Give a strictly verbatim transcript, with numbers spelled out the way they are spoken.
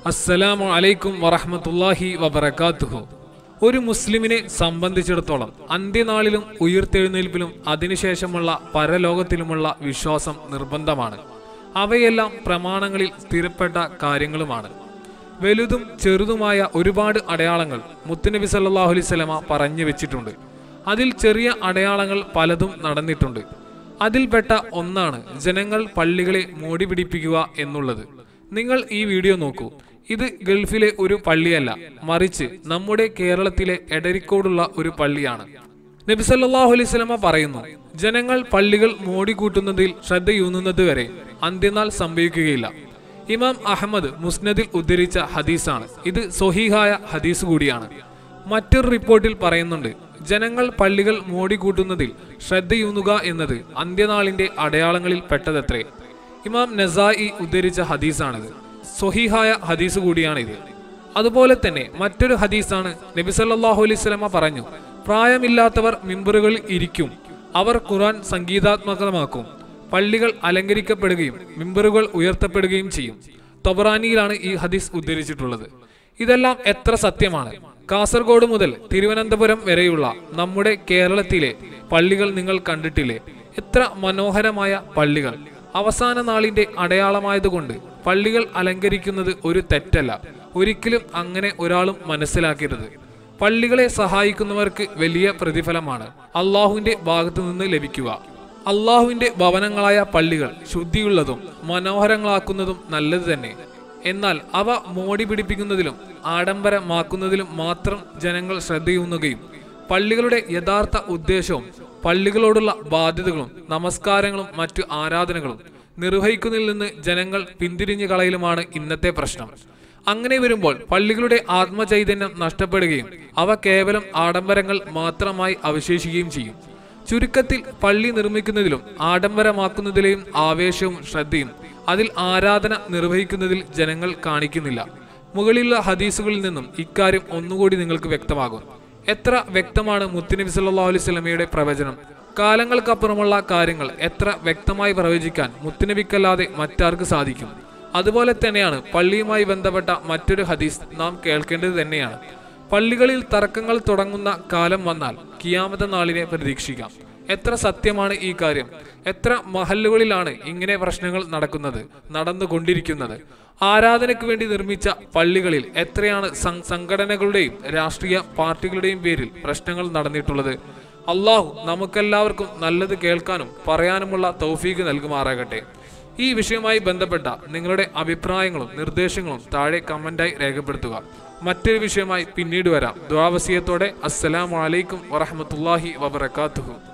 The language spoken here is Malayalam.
അസ്സലാമു അലൈക്കും വറഹ്മത്തുള്ളാഹി വബറകാതുഹു. ഒരു മുസ്ലിമിനെ സംബന്ധിച്ചിടത്തോളം അന്ത്യനാളിലും ഉയിർത്തെഴുന്നേൽപ്പിലും അതിനുശേഷമുള്ള പരലോകത്തിലുമുള്ള വിശ്വാസം നിർബന്ധമാണ്. അവയെല്ലാം പ്രമാണങ്ങളിൽ സ്ഥിരപ്പെട്ട കാര്യങ്ങളുമാണ്. വലുതും ചെറുതുമായ ഒരുപാട് അടയാളങ്ങൾ മുത്തുനബി സല്ലല്ലാഹു അലൈഹി വസല്ലമ പറഞ്ഞു വെച്ചിട്ടുണ്ട്. അതിൽ ചെറിയ അടയാളങ്ങൾ പലതും നടന്നിട്ടുണ്ട്. അതിൽപ്പെട്ട ഒന്നാണ് ജനങ്ങൾ പള്ളികളെ മോടി പിടിപ്പിക്കുക എന്നുള്ളത്. നിങ്ങൾ ഈ വീഡിയോ നോക്കൂ. ഇത് ഗൾഫിലെ ഒരു പള്ളിയല്ല, മറിച്ച് നമ്മുടെ കേരളത്തിലെ എടരിക്കോടുള്ള ഒരു പള്ളിയാണ്. നബി സല്ലല്ലാഹു അലൈഹി വസല്ലമ പറയുന്നു, ജനങ്ങൾ പള്ളികൾ മോടിക്കൂട്ടുന്നതിൽ ശ്രദ്ധയൂന്നുന്നത് വരെ അന്ത്യനാൾ സംഭവിക്കുകയില്ല. ഇമാം അഹമ്മദ് മുസ്നദിൽ ഉദ്ധരിച്ച ഹദീസാണ്. ഇത് സ്വഹീഹായ ഹദീസ് കൂടിയാണ്. മറ്റൊരു റിപ്പോർട്ടിൽ പറയുന്നുണ്ട്, ജനങ്ങൾ പള്ളികൾ മോടിക്കൂട്ടുന്നതിൽ ശ്രദ്ധയൂന്നുക എന്നത് അന്ത്യനാളിന്റെ അടയാളങ്ങളിൽ പെട്ടതത്രേ. ഇമാം നസായി ഉദ്ധരിച്ച ഹദീസാണിത്. സ്വഹീഹായ ഹദീസ് കൂടിയാണിത്. അതുപോലെ തന്നെ മറ്റൊരു ഹദീസാണ്. നബി സല്ലല്ലാഹു അലൈഹി വസല്ലമ പറഞ്ഞു, പ്രായമില്ലാത്തവർ മിമ്പറുകളിൽ ഇരിക്കും, അവർ ഖുർആൻ സംഗീതാത്മകമാക്കും, പള്ളികൾ അലങ്കരിക്കപ്പെടുകയും മിമ്പറുകൾ ഉയർത്തപ്പെടുകയും ചെയ്യും. തൊബറാനിയിലാണ് ഈ ഹദീസ് ഉദ്ധരിച്ചിട്ടുള്ളത്. ഇതെല്ലാം എത്ര സത്യമാണ്! കാസർഗോഡ് മുതൽ തിരുവനന്തപുരം വരെയുള്ള നമ്മുടെ കേരളത്തിലെ പള്ളികൾ നിങ്ങൾ കണ്ടിട്ടില്ലേ? എത്ര മനോഹരമായ പള്ളികൾ! അവസാന നാളിന്റെ അടയാളമായതുകൊണ്ട് പള്ളികൾ അലങ്കരിക്കുന്നത് ഒരു തെറ്റല്ല. ഒരിക്കലും അങ്ങനെ ഒരാളും മനസ്സിലാക്കരുത്. പള്ളികളെ സഹായിക്കുന്നവർക്ക് വലിയ പ്രതിഫലമാണ് അള്ളാഹുവിന്റെ ഭാഗത്തു നിന്ന് ലഭിക്കുക. അള്ളാഹുവിന്റെ ഭവനങ്ങളായ പള്ളികൾ ശുദ്ധിയുള്ളതും മനോഹരങ്ങളാക്കുന്നതും നല്ലത് തന്നെ. എന്നാൽ അവ മോടി പിടിപ്പിക്കുന്നതിലും ആഡംബരമാക്കുന്നതിലും മാത്രം ജനങ്ങൾ ശ്രദ്ധയൂന്നുകയും പള്ളികളുടെ യഥാർത്ഥ ഉദ്ദേശവും പള്ളികളോടുള്ള ബാധ്യതകളും നമസ്കാരങ്ങളും മറ്റു ആരാധനകളും നിർവഹിക്കുന്നതിൽ നിന്ന് ജനങ്ങൾ പിന്തിരിഞ്ഞു കളയലുമാണ് ഇന്നത്തെ പ്രശ്നം. അങ്ങനെ വരുമ്പോൾ പള്ളികളുടെ ആത്മചൈതന്യം നഷ്ടപ്പെടുകയും അവ കേവലം ആഡംബരങ്ങൾ മാത്രമായി അവശേഷിക്കുകയും ചെയ്യും. ചുരുക്കത്തിൽ, പള്ളി നിർമ്മിക്കുന്നതിലും ആഡംബരമാക്കുന്നതിലെയും ആവേശവും ശ്രദ്ധയും അതിൽ ആരാധന നിർവഹിക്കുന്നതിൽ ജനങ്ങൾ കാണിക്കുന്നില്ല. മുകളിലുള്ള ഹദീസുകളിൽ നിന്നും ഇക്കാര്യം ഒന്നുകൂടി നിങ്ങൾക്ക് വ്യക്തമാകും. എത്ര വ്യക്തമാണ് മുത്തുനബി സല്ലല്ലാഹു അലൈഹി വസല്ലമയുടെ പ്രവചനം! കാലങ്ങൾക്കപ്പുറമുള്ള കാര്യങ്ങൾ എത്ര വ്യക്തമായി പ്രവചിക്കാൻ മുത്തുനബിക്കല്ലാതെ മറ്റാർക്ക് സാധിക്കും? അതുപോലെ തന്നെയാണ് പള്ളിയുമായി ബന്ധപ്പെട്ട മറ്റൊരു ഹദീസ് നാം കേൾക്കേണ്ടത് തന്നെയാണ്. പള്ളികളിൽ തർക്കങ്ങൾ തുടങ്ങുന്ന കാലം വന്നാൽ ഖിയാമത്ത് നാളിനെ പ്രതീക്ഷിക്കാം. എത്ര സത്യമാണ് ഈ കാര്യം! എത്ര മഹല്ലുകളിലാണ് ഇങ്ങനെ പ്രശ്നങ്ങൾ നടക്കുന്നത്, നടന്നുകൊണ്ടിരിക്കുന്നത്! ആരാധനയ്ക്ക് വേണ്ടി നിർമ്മിച്ച പള്ളികളിൽ എത്രയാണ് സംഘടനകളുടെയും രാഷ്ട്രീയ പാർട്ടികളുടെയും പേരിൽ പ്രശ്നങ്ങൾ നടന്നിട്ടുള്ളത്! അള്ളാഹു നമുക്കെല്ലാവർക്കും നല്ലത് കേൾക്കാനും പറയാനുമുള്ള തൗഫീഖ് നൽകുമാറാകട്ടെ. ഈ വിഷയവുമായി ബന്ധപ്പെട്ട നിങ്ങളുടെ അഭിപ്രായങ്ങളും നിർദ്ദേശങ്ങളും താഴെ കമന്റായി രേഖപ്പെടുത്തുക. മറ്റൊരു വിഷയമായി പിന്നീട് വരാം. ദുആ വസിയത്തോടെ. അസ്സലാമു അലൈക്കും വറഹ്മത്തുള്ളാഹി വബറകാതുഹു.